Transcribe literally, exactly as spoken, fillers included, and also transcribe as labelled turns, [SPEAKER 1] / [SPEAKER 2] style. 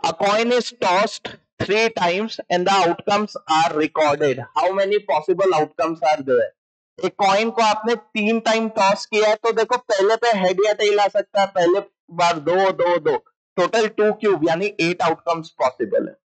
[SPEAKER 1] A coin is tossed three times and the outcomes are recorded. How many possible outcomes are there? एक coin को आपने तीन time toss किया है तो देखो पहले पे हेड या टेल आ सकता है, पहले बार दो दो दो, टोटल टू क्यूब यानी एट आउटकम्स पॉसिबल है.